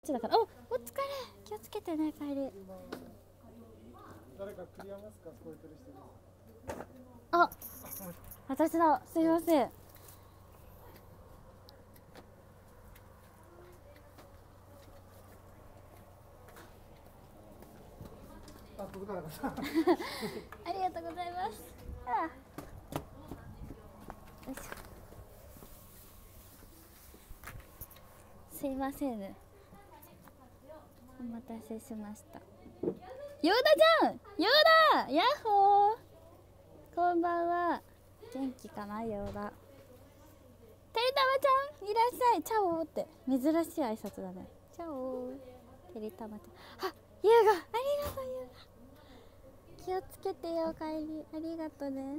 ちだから。お疲れ、気をつけてね、帰り。 誰かクリアマスカ聞こえてる人います？ あ、私だ、すいません。 届かなかった。 ありがとうございます。よいしょ。すいませんね。お待たせしました。ヨーダちゃん、ヨーダ、ヤッホー。こんばんは。元気かな、ヨーダ。てりたまちゃん、いらっしゃい。チャオって珍しい挨拶だね。チャオ。てりたまちゃん。あ、優雅、ありがとう、優雅。気をつけてよ、帰り。ありがとうね。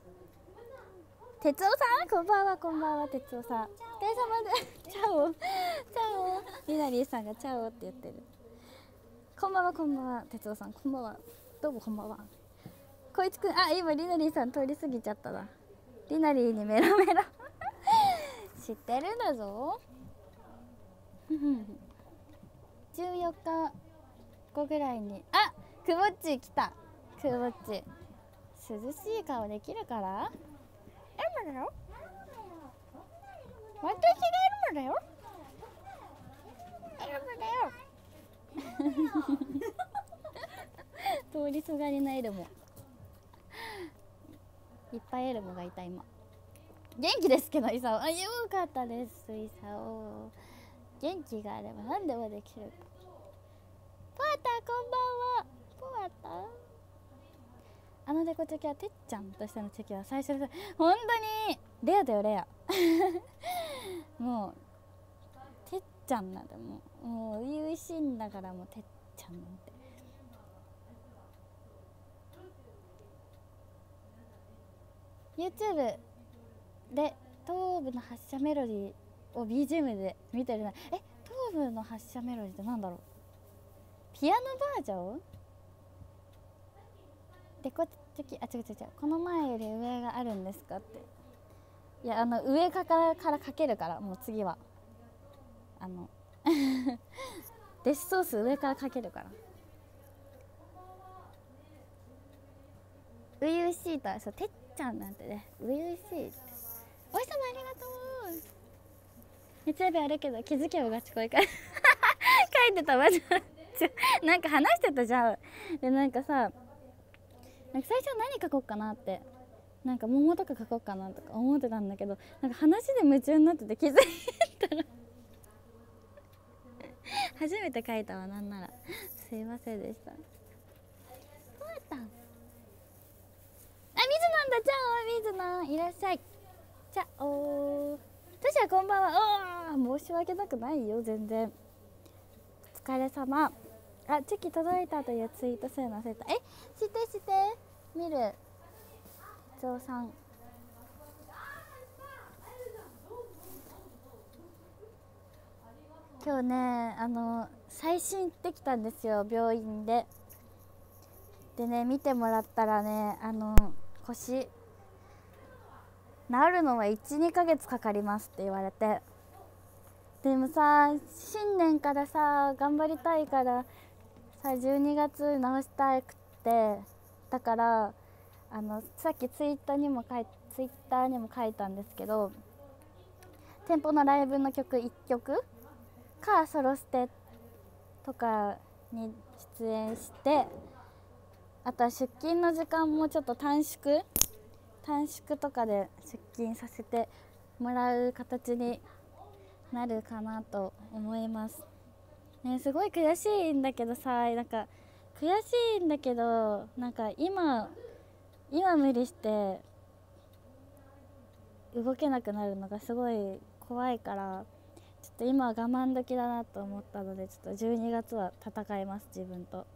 哲夫さん、こんばんは、こんばんは、哲夫さん。お疲れ様で。チャオ。チャオ。りなりーさんがチャオって言ってる。こんばんは、こんばんは、哲夫さん、こんばんは。どうもこんばんは。こいちくん、あ、今りなりーさん通り過ぎちゃったな。りなりーにメロメロ。知ってるんだぞ。14日後ぐらいに、あ、くぼっち来た。くぼっち。涼しい顔できるから。エルマだよ。私がエルマだよ。エルマだよ。通りすがりなエルモ。いっぱいエルモがいた今。元気ですけど、イサオ。あ、よかったです、イサオ。元気があれば何でもできる。ポアタ、こんばんは。ポアタ。あのデコチェキはてっちゃんとしてのチェキは最初です。本当にレアだよ、レア。もうてっちゃんなんて、もう初々しいんだから、もうてっちゃんなんて。YouTube で頭部の発射メロディーを BGM で見てるな。頭部の発射メロディーってなんだろう。ピアノバージョンデコチェキ、あ、違う違う違う、この前より上があるんですかって。いや、上からかけるから、もう次はデスソース上からかけるから。初々しいと、そう、てっちゃんなんてね、初々しいって。お日様ありがとう。月曜日あるけど気づけばガチ恋か。書いてたわ。なんか話してたじゃん。で、なんかさ、なんか最初何書こうかなって、なんか桃とか書こうかなとか思ってたんだけど、なんか話で夢中になってて気づいたら初めて書いたわ。なんならすいませんでした。そうやった。あ、水なんだ。じゃあ水なんいらっしゃい。じゃあおー、トシはこんばんは。申し訳なくないよ、全然。お疲れ様。あ、チェキ届いたというツイートするの忘れた。して見る。ゾウさん。今日ね、最新行ってきたんですよ、病院で。でね、見てもらったらね、腰治るのは 1,2 ヶ月かかりますって言われて。でもさ、新年からさ頑張りたいからさ、12月治したくて、だからさっきツイッターにも書いたんですけど、店舗のライブの曲1曲かソロステとかに出演して、あとは出勤の時間もちょっと短縮とかで出勤させてもらう形になるかなと思いますね。すごい悔しいんだけどさ、なんか今無理して動けなくなるのがすごい怖いから、ちょっと今は我慢時だなと思ったので、ちょっと12月は戦います、自分と。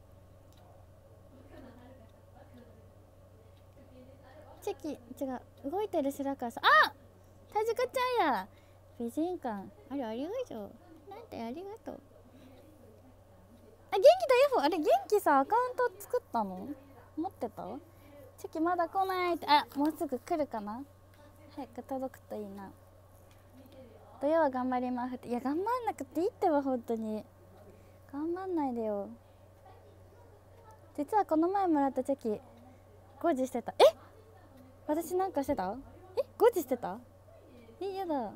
チェキ違う、動いてる白川さん。あ、田塚ちゃんや。美人感ありがとう。なんてありがとう。あ、元気だよ。あれ元気さ、アカウント作ったの持ってた？チェキまだ来ないって。あ、もうすぐ来るかな。早く届くといいな。土曜は頑張りますって。いや、頑張んなくていいってば、本当に。 頑張んないでよ。実はこの前もらったチェキ5時してた。え、私なんかしてた？え、5時してた？え、やだ。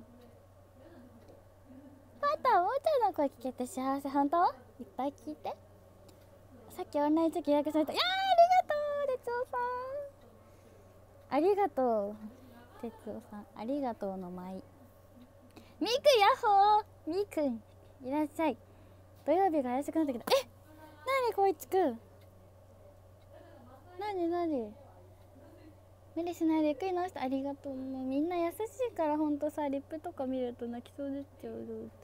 パタ、もうちょいの声聞けて幸せ。本当？いっぱい聞いて。さっきオンラインチェキ予約された。いやー、ありがとう哲夫さん。ありがとうの舞。みーくん、ヤッホー。みーくんいらっしゃい。土曜日が怪しくなってきた。え、なにこいちくん、なに無理しないでゆっくり直して。ありがとう。もうみんな優しいからほんとさ、リップとか見ると泣きそうでっちゃう。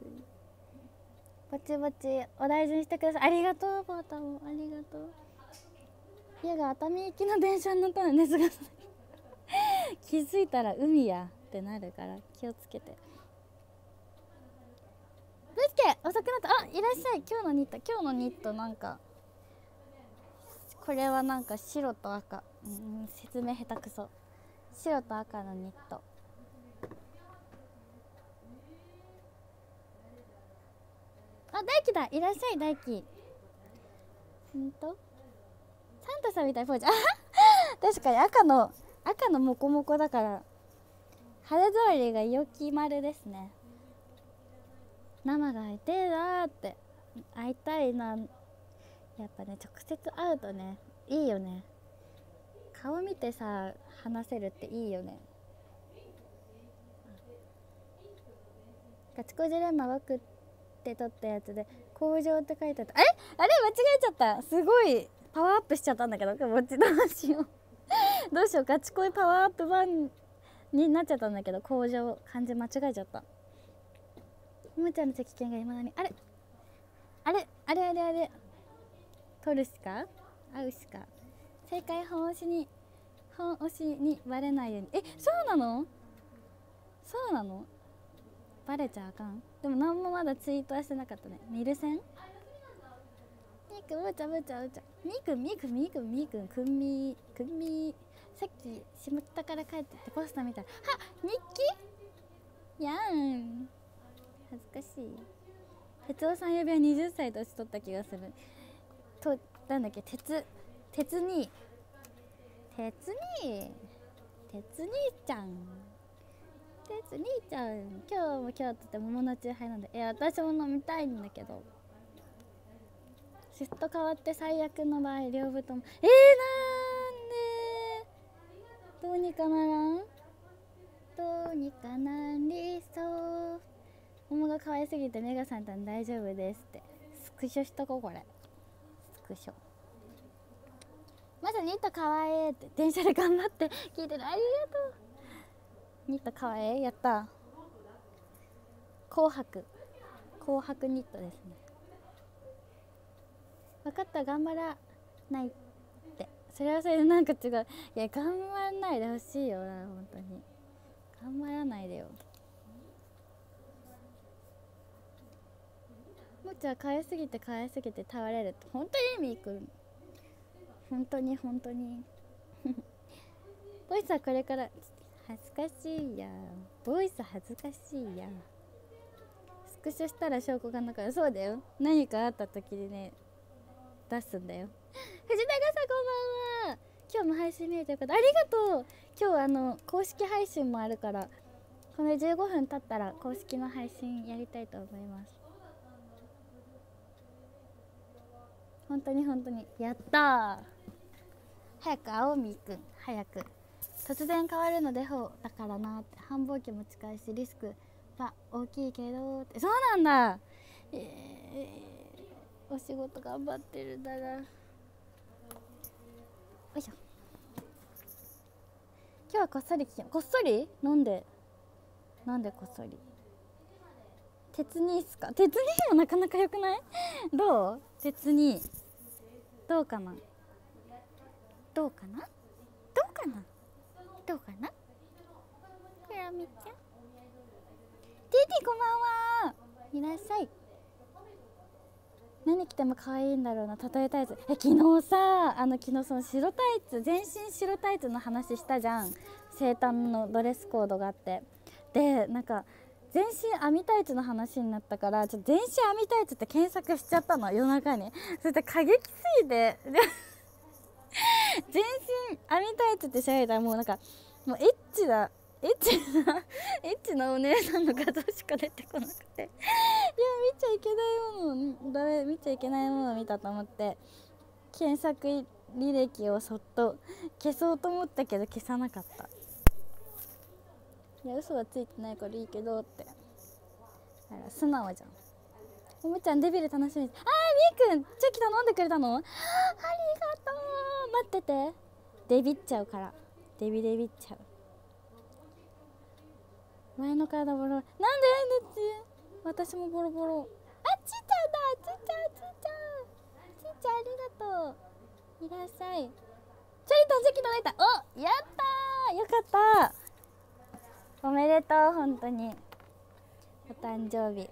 ぼちぼちお大事にしてください。ありがとう。ポータもありがとう。家が熱海行きの電車に乗ったら熱が気づいたら海やってなるから気をつけて。ぶつけ遅くなった。あ、いらっしゃい。今日のニットなんかこれはなんか白と赤、説明下手くそ。白と赤のニット。あ、大輝だ。いらっしゃい大輝。サンタさんみたいなポーズ。あ確かに赤のモコモコだから晴れ通りがよき丸ですね。生が会いてえなーって。会いたいな。やっぱね、直接会うとねいいよね。顔見てさ話せるっていいよね。ガチコジレンマ枠って撮ったやつで工場って書いてあった。あれ間違えちゃった。すごいパワーアップしちゃったんだけど、こっちどうしようどうしよう。ガチ恋パワーアップ版になっちゃったんだけど、工場漢字間違えちゃった。ももちゃんの席券が今だにあれ取るしか会うしか。正解本推しにバレないように。え、そうなのバレちゃあかん。でも何もまだツイートはしてなかったね。ミルセンみーくん、むちゃみーくんくんみー。さっき下北から帰ってってポスター見たら、はっ、日記やん。恥ずかしい。哲夫さん指輪20歳年取った気がする。と、なんだっけ、鉄兄ちゃん。今日も今日って桃のチューハイなんで、私も飲みたいんだけど、シフト変わって最悪の場合両方とも。なんでどうにかなりそう。桃が可愛すぎて目が覚めたん大丈夫ですってスクショしとこう。これスクショ。まずニット可愛いって電車で頑張って聞いてる。ありがとう。ニット可愛い。やった。紅白ニットですね。分かった。頑張らないって。それはそれでなんか違う。いや、頑張らないでほしいよな。本当に頑張らないでよ。もちは可愛すぎて倒れるって。本当にみーくん、本当にボイスはこれから恥ずかしいや。ボイス恥ずかしいや。スクショしたら証拠がなから。そうだよ。何かあった時にね出すんだよ。藤永さんこんばんは。今日も配信見れてよかった。ありがとう。今日公式配信もあるから、この15分経ったら公式の配信やりたいと思います。本当にやったー。早く会おうみーくん。早く。突然変わるのデフォだからなって。繁忙期も近いしリスクは大きいけどって。そうなんだ。お仕事頑張ってるだら。よいしょ。今日はこっそり聞け。こっそり？なんでこっそり。鉄にっすか？鉄にもなかなか良くない？どう？鉄にどうかなクラミちゃん。ティティこんばんは。いらっしゃい。何着ても可愛いんだろうな。例えタイツ。昨日さ、昨日その白タイツ、全身白タイツの話したじゃん。生誕のドレスコードがあって。で、なんか全身網タイツの話になったから、ちょっと全身網タイツって検索しちゃったの、夜中に。そして過激すぎて全身網タイツって調べたらもうなんかもうエッチなお姉さんの画像しか出てこなくていや見ちゃいけないもの見ちゃいけないものを見たと思って検索履歴をそっと消そうと思ったけど消さなかった。いや嘘はついてないからいいけどって、だから素直じゃん。おもちゃんデビル楽しみです。みーくんチョキ頼んでくれたの？ありがとう。待ってて、デビっちゃうから、デビっちゃう。前の体ボロなんで私もボロボロ。ちーちゃんだ、ちーちゃんありがとう。いらっしゃい。チョリトンチョキ届いた。お、やったー、よかった。おめでとう、本当にお誕生日。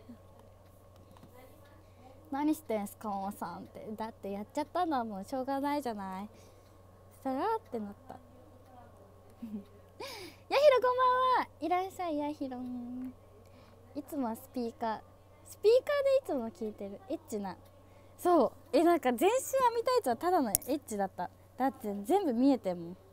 何してんすかママさんって。だってやっちゃったのはもうしょうがないじゃない。そらってなったやひろこんばんは。いらっしゃいやひろん。いつもはスピーカーでいつも聞いてる。エッチな。そうなんか全身網タイツはただのエッチだった。だって全部見えてんもんど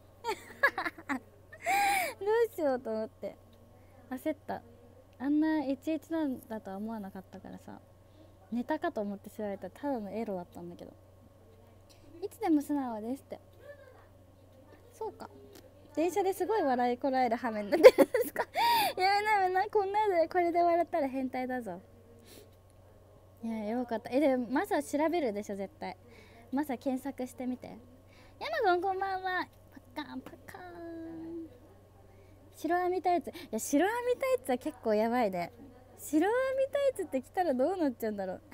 うしようと思って焦った。あんなエチエチなんだとは思わなかったからさ、ネタかと思って調べたらただのエロだったんだけど、いつでも素直ですって。そうか、電車ですごい笑いこらえる羽目になってるんですかやめなこんなでこれで笑ったら変態だぞ。いやよかった。でもマサ調べるでしょ絶対。マサ検索してみて。山くんこんばんは。パカンパカーン。白網タイツ。いや白網タイツは結構やばいね。白網タイツって着たらどうなっちゃうんだろう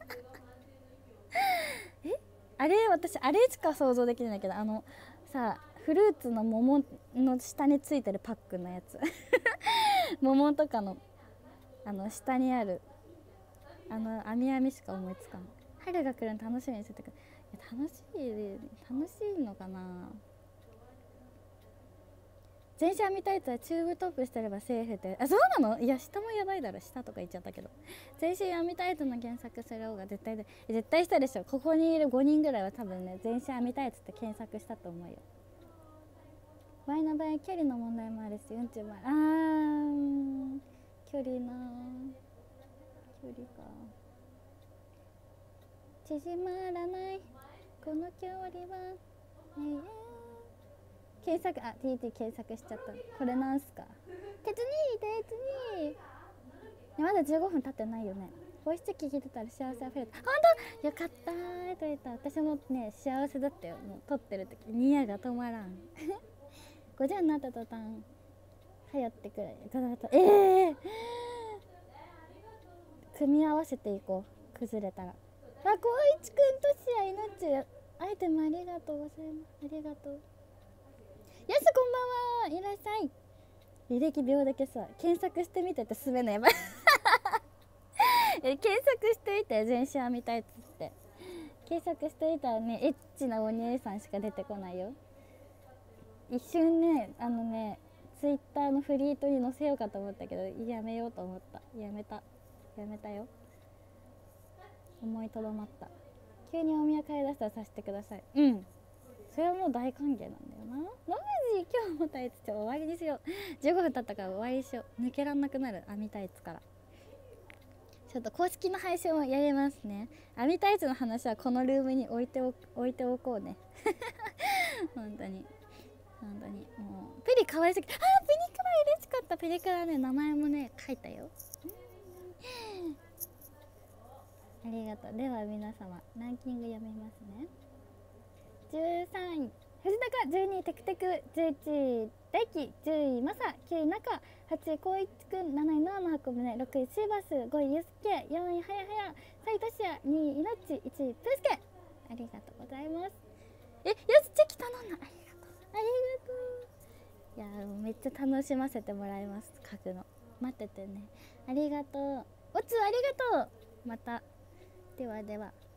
私あれしか想像できないけど、さフルーツの桃の下についてるパックのやつ桃とかの下にある網しか思いつかん。春が来るの楽しみにしててくる。いや楽しいのかな。全身網タイツはチューブトップしてればセーフって。そうなの？いや下もやばいだろ。下とか言っちゃったけど、全身網タイツの検索する方が絶対したでしょ。ここにいる5人ぐらいは多分ね全身網タイツって検索したと思うよ。ワイの場合距離の問題もあるし40倍。距離か縮まらないこの距離は、検索TT 検索しちゃった。これなんすか？鉄にまだ15分経ってないよね。ボイスチェキ聞いてたら幸せあふれた。ほんとよかったー。撮れた。私もね幸せだったよ。もう撮ってる時ニヤが止まらん50になった途端はやってくれガタガタ。組み合わせていこう。崩れたら光一くんとしや命アイテムありがとうございます。ありがとう。やすこんばんは。いらっしゃい。履歴秒だけさ検索してみてって滑るのやばい検索してみて全身網タイツって検索してみたらねエッチなお姉さんしか出てこないよ。一瞬ねツイッターのフリートに載せようかと思ったけどやめようと思った。やめたよ。思いとどまった。急にお宮買い出したらさせてください。それはもう大歓迎なんだよな。ノブジ今日もタイツ終わりにしよう。15分経ったから終わりにしよう。抜けらんなくなる網タイツから。ちょっと公式の配信をやりますね。網タイツの話はこのルームに置いておこうね本当にもうペリ可愛すぎ。ペリクラ嬉しかった。ペリクラね名前もね書いたよありがとう。では皆様ランキング読みますね。13位藤高、12位テクテク、11位大輝、10位マサ、9位中、8位光一くん、7位ノアの箱舟、6位シーバス、5位ユスケ、4位はやはや、3位トシヤ、2位イノッチ、1位プースケ。ありがとうございます。よしチェキ頼んだ。ありがとう。いやめっちゃ楽しませてもらいます。書くの待っててね。ありがとう。おつありがとう。またではでは。